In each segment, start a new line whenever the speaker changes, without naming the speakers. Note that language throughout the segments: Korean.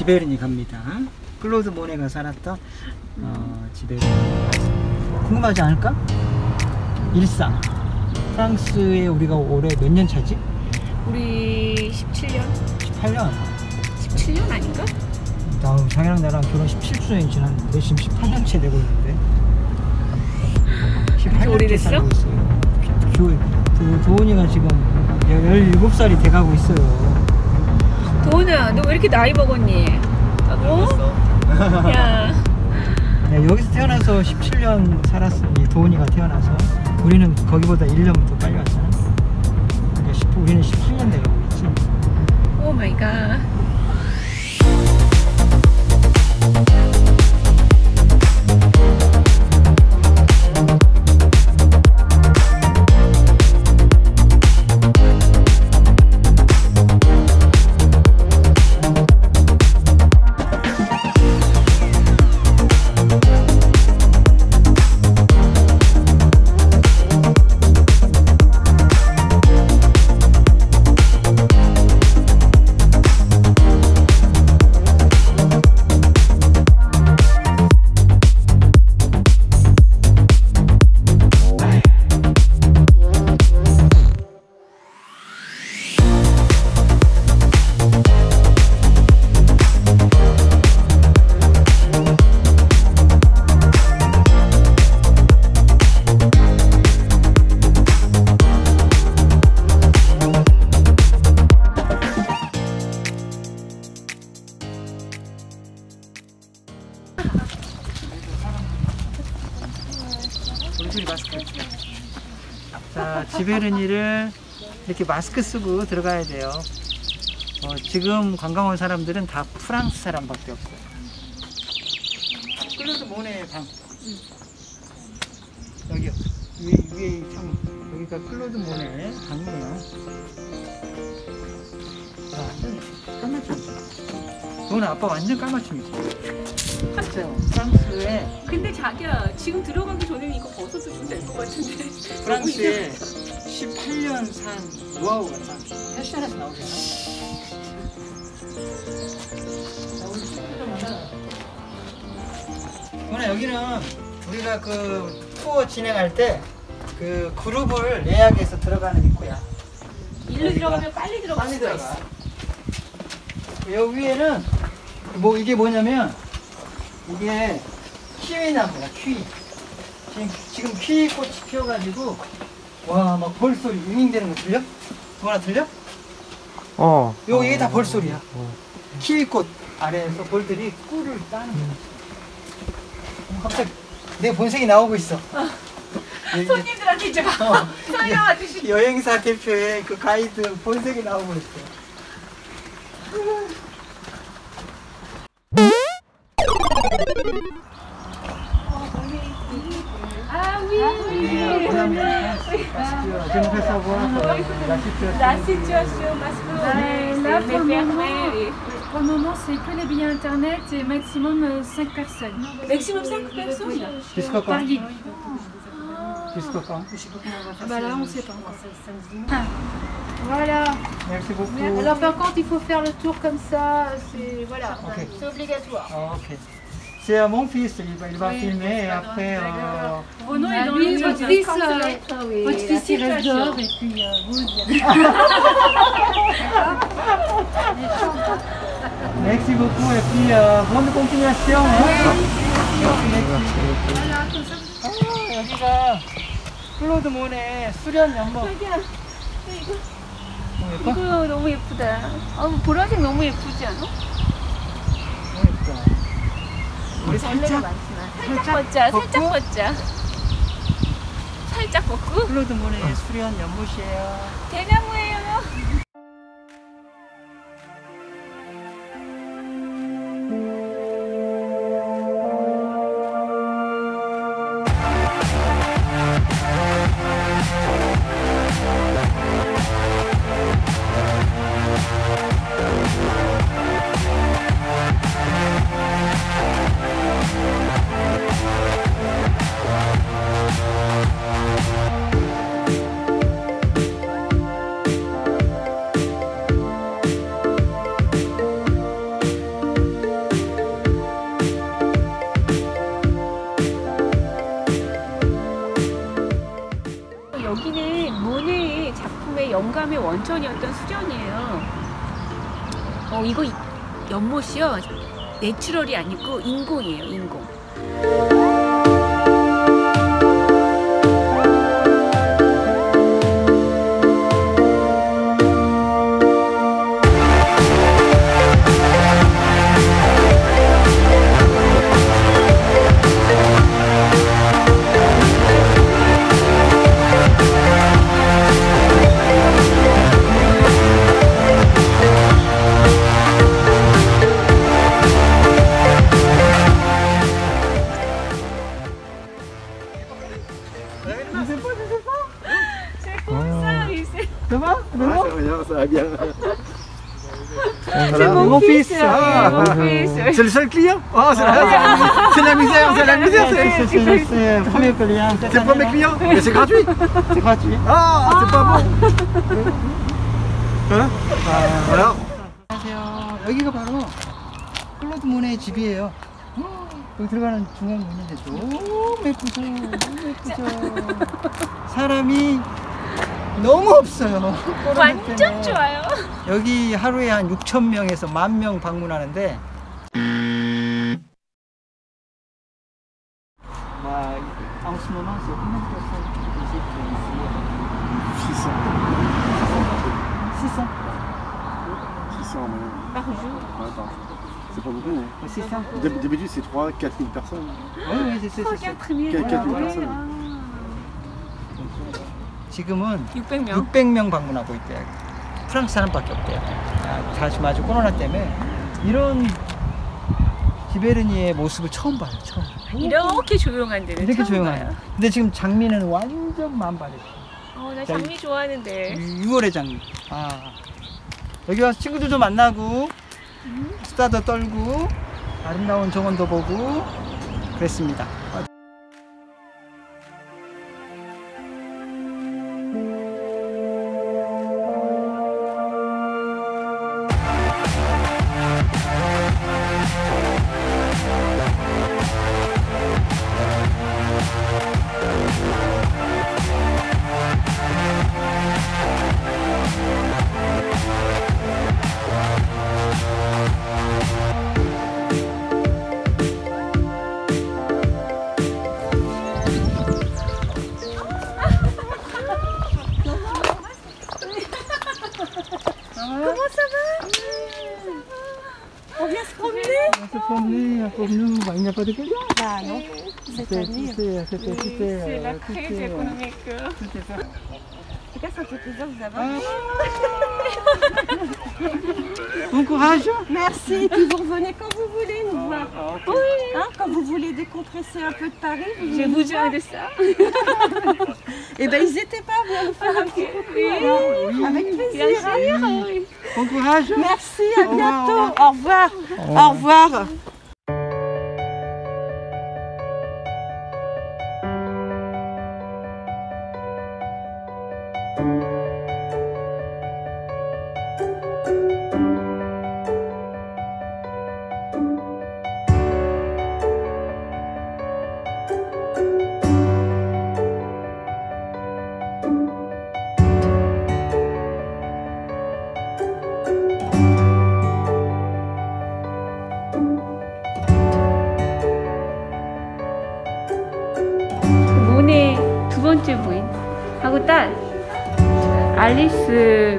지베르니 갑니다. 클로드 모네가 살았던 지베르니. 궁금하지 않을까? 일상. 프랑스에 우리가 올해 몇 년 차지?
우리 17년?
18년.
17년 아닌가?
자기랑 나랑 결혼 17주년이 지났는데 지금 18년째 되고 있는데 18년째
오래됐어?
살고 있어요. 도훈이가 지금 17살이 돼가고 있어요.
도훈아, 너 왜 이렇게 나이 먹었니? 야,
여기서 태어나서 17년 살았으니 도훈이가 태어나서 우리는 거기보다 1년 더 빨리 왔잖아. 그러니까 우리는 18년 돼가고 있지.
오 마이 갓.
마스크. 자, 지베르니를 이렇게 마스크 쓰고 들어가야 돼요. 지금 관광 온 사람들은 다 프랑스 사람밖에 없어요. 클로드 모네 방. 여기요. 위에 이 창. 여기가 클로드 모네 방이에요. 까마춤이지. 너는 아빠 완전 까마춤이지. 진짜 프랑스에.
근데 자기야, 지금 들어가기 전에는 이거 벗어도 좀 될 것 같은데.
프랑스에 18년 산 노하우가 다 패션에서 나오잖아. 오늘 여기는 우리가 그 투어 진행할 때 그 그룹을 예약해서 들어가는 입구야.
일로 들어가면 빨리 들어갈 수가 있어.
여기 위에는 뭐 이게 뭐냐면 이게 키위나무야. 키위. 지금 키위꽃이 피어가지고 와 막 벌소리 윙윙대는 거 들려? 동원아 들려? 이게 다 벌소리야. 키위꽃 아래에서 벌들이 꿀을 따는 거야. 갑자기 내 본색이 나오고 있어.
손님들한테 이제 막 설명하듯이.
여행사 대표의 그 가이드 본색이 나오고 있어.
Ah oui, oui. La situation parce que
là,
pour
le moment, c'est que les billets internet et maximum 5 personnes.
maximum 5 personnes.
Jusqu'à
Par
quand?
guide.
Jusqu'à quand?
Bah là, on ne sait pas encore. Voilà.
Merci beaucoup.
Alors par contre, il faut faire le tour comme ça. C'est voilà,
Ok.
c'est obligatoire.
Ok. C'est à mon fils, il va filmer et après.
Renaud est dans
Oui,
le
votre
fils, il reste dehors et puis vous.
Merci beaucoup et puis bonne continuation. 여기가 클로드 모네 수련 연못.
이거 너무 예쁘다. 보라색 너무 예쁘지 않아?
너무 예쁘다. 우리
벌레가 많지만 살짝 벗자. 살짝 벗고.
클로드 모네 수련 연못이에요.
대나무예요. 영감의 원천이었던 수련이에요. 이거 연못이요. 내추럴이 아니고 인공이에요. 인공.
Ça va?
Ça va bien.
C'est mon fils.
C'est le seul client? Oh, c'est la misère, c'est la misère.
C'est le premier client.
C'est le premier client? Mais c'est gratuit?
C'est gratuit.
Ah, c'est pas bon. Hein? Alors?
안녕하세요. 여기가 바로 클로드 모네의 집이에요. 여기 들어가는 중앙 문인데 너무 예쁘죠. 너무 예쁘죠. 사람이 너무 없어요.
완전 좋아요.
여기 하루에 한 6,000명에서 10,000명 방문하는데 en ce moment, c'est combien de personnes qui visitent ici?
600.
600.
600, mais...
Par jour.
Attends, c'est pas beaucoup. Hein.
600.
D'habitude, c'est 3 000 à 4 000 personnes.
Oui, c'est ça.
4,000.
4,000 personnes.
지금은
600명.
600명 방문하고 있대요. 프랑스 사람밖에 없대요. 다시 아주 코로나 때문에 이런 지베르니의 모습을 처음 봐요. 처음.
이렇게 조용한 데는
이렇게
처음
조용하요.
봐요.
근데 지금 장미는 완전 만발했어.
나 장미 좋아하는데.
6월의 장미. 여기 와서 친구들도 만나고 수다도 떨고 아름다운 정원도 보고 그랬습니다.
Comment ça va? On vient se promener?
On se promener pour nous, il n'y a pas de question.
Bah non, c'est à venir.
C'est la crise économique.
En tout cas, ça fait plaisir de vous avoir.
Bon courage.
Merci, et puis vous revenez quand vous voulez nous voir. Oui. Hein, quand vous voulez décompresser un peu de Paris, vous
J'ai
venez nous
besoin
voir.
de ça.
Eh ben, n'hésitez pas à venir nous faire un petit coucou. Alors. Avec
Bien
plaisir.
sûr, oui.
Bon courage.
Merci, à
Au revoir,
bientôt. Au revoir. Au revoir.
모네 두 번째 부인 하고 딸 알리스.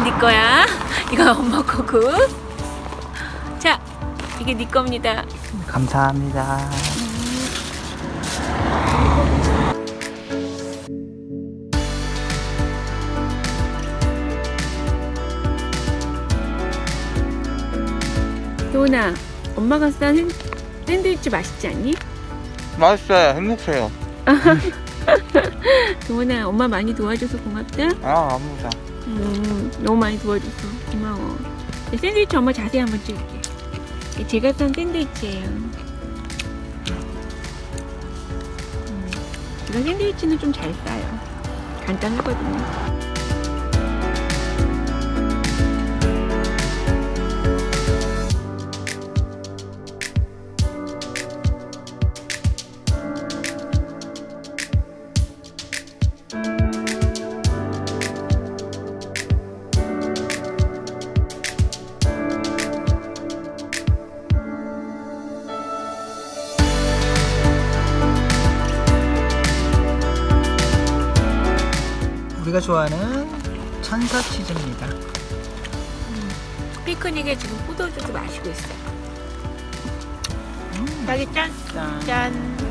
네 거야. 이거 엄마 거고. 자, 이게 네 겁니다.
감사합니다.
도훈아, 엄마가 싼 샌드위치 맛있지 않니?
맛있어요. 행복해요.
도훈아, 엄마 많이 도와줘서 고맙다.
아, 아무다.
너무 많이 도와줘서 고마워. 샌드위치 엄마 자세히 한번 찍을게. 제가 싼 샌드위치예요. 제가 샌드위치는 좀 잘 싸요. 간단하거든요.
우리가 좋아하는 천사 치즈입니다.
피크닉에 지금 포도주도 마시고 있어요. 딸기 짠! 짠!